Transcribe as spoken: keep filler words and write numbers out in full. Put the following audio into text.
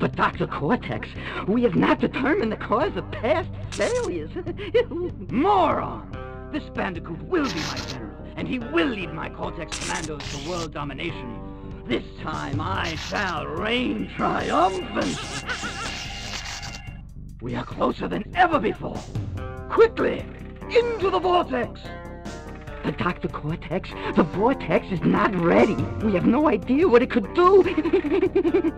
But Doctor Cortex, we have not determined the cause of past failures. Moron! This Bandicoot will be my general, and he will lead my Cortex commandos to world domination. This time I shall reign triumphant. We are closer than ever before. Quickly, into the vortex! But Doctor Cortex, the vortex is not ready. We have no idea what it could do.